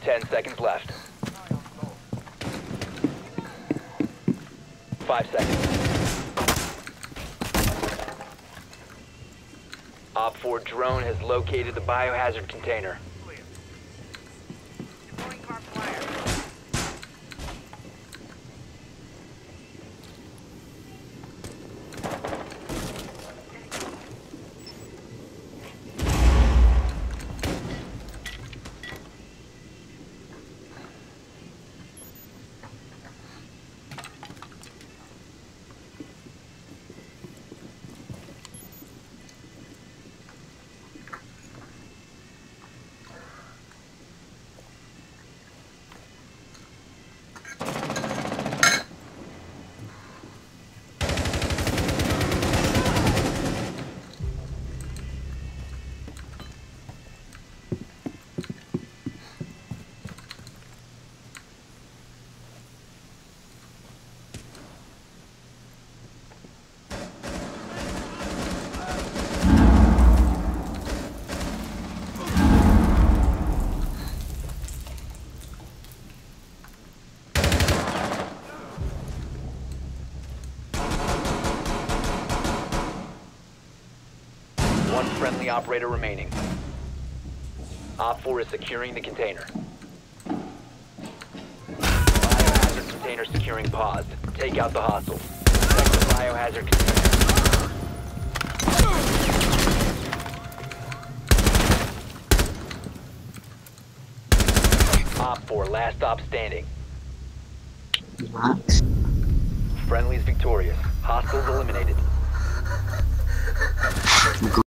10 seconds left. 5 seconds. Op 4 drone has located the biohazard container. One friendly operator remaining. Op 4 is securing the container. Biohazard container securing paused. Take out the hostiles. Protect the biohazard container. Op 4, last stop standing. What? Friendly's victorious. Hostiles eliminated.